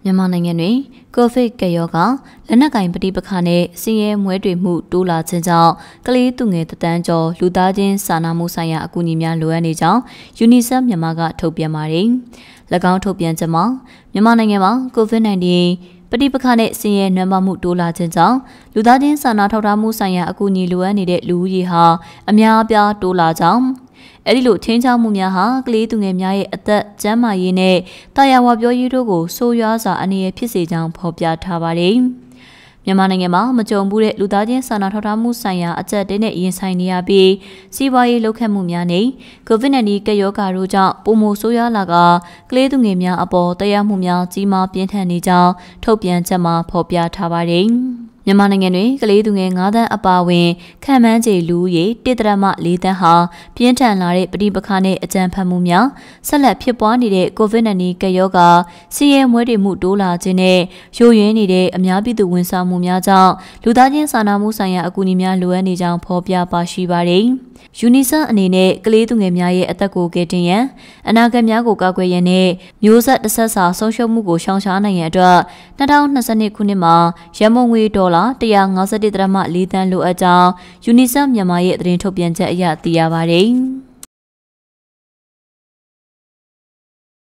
မြန်မာနိုင်ငံတွင်ကိုဗစ်ကပ်ရောဂါလက်နက်ကင်ပဋိပက္ခနဲ့ဆင်းရဲမွဲတေမှုတိုးလာခြင်းကြောင့်ကလေးသူငယ်တန်းကျော်လူသားချင်းစာနာမှုဆိုင်ရာအကူအညီများလိုအပ်နေကြောင်း UNICEF မြန်မာကထုတ်ပြန်ပါတယ်။၎င်းထုတ်ပြန်ချက်မှာမြန်မာနိုင်ငံမှာ COVID-19 ပဋိပက္ခနဲ့ဆင်းရဲနွမ်းပါမှုတိုးလာခြင်းကြောင့်လူသားချင်းစာနာထောက်ထားမှုဆိုင်ရာအကူအညီလိုအပ်နေတဲ့လူဦးရေဟာအများအပြားတိုးလာကြောင်းအဲ့ဒီလိုချင်းချောက်မှုများဟာကလေးသူငယ်များရဲ့အသက်ကျန်းမာရေးနဲ့တာယာဝပြောရေးတို့ကိုဆိုးရွားစွာအနေနဲ့ဖြစ်စေကြောင်းဖော်ပြထားပါတယ်။မြန်မာနိုင်ငံမှာမကြုံဘူးတဲ့လူသားချင်းစာနာထောက်ထားမှုဆိုင်ရာအကျပ်တဲနဲ့ရင်ဆိုင်နေရပြီးစီးပွားရေးလှုပ်ခတ်မှုများနဲ့ COVID-19 ကပ်ရောဂါတို့ကြောင့်ပုံမဆိုးရွားလာကကလေးသူငယ်များအပေါ်တရားမှုများကြီးမားပြင်းထန်နေကြောင်းထုတ်ပြန်ချက်မှာဖော်ပြထားပါတယ်။မြန်မာနိုင်ငံတွင်ကလေးသူငယ်9သန်းအပါအဝင်ခံမှန်းခြေလူဦးရေ1.4 သန်းဟာပြင်းထန်လာတဲ့ပဋိပက္ခနဲ့အကြမ်းဖက်မှုများဆက်လက်ဖြစ်ပွားနေတဲ့ COVID-19 ကပ်ရောဂါဆင်းရဲမွဲတေမှုတိုးလာခြင်းနဲ့ယိုယွင်းနေတဲ့အများပြည်သူဝန်ဆောင်မှုများကြောင့်လူသားချင်းစာနာမှုဆိုင်ရာအကူအညီများလိုအပ်နေကြောင်းဖော်ပြပါရှိပါတယ်။ UNICEF အနေနဲ့ကလေးသူငယ်များရဲ့အသက်ကိုကယ်တင်ရန်အနာဂတ်များကိုကာကွယ်ရန်နဲ့မျိုးဆက်တစ်ဆက်စာဆုံးရှုံးမှုကိုရှောင်ရှားနိုင်ရန်အတွက်2022ခုနှစ်မှာရန်ပုံငွေဒေါ်လာ151.4 သန်းလိုအပ်ကြောင်း UNICEF မြန်မာရဲ့သတင်းထုတ်ပြန်ချက်အရသိရပါတယ်။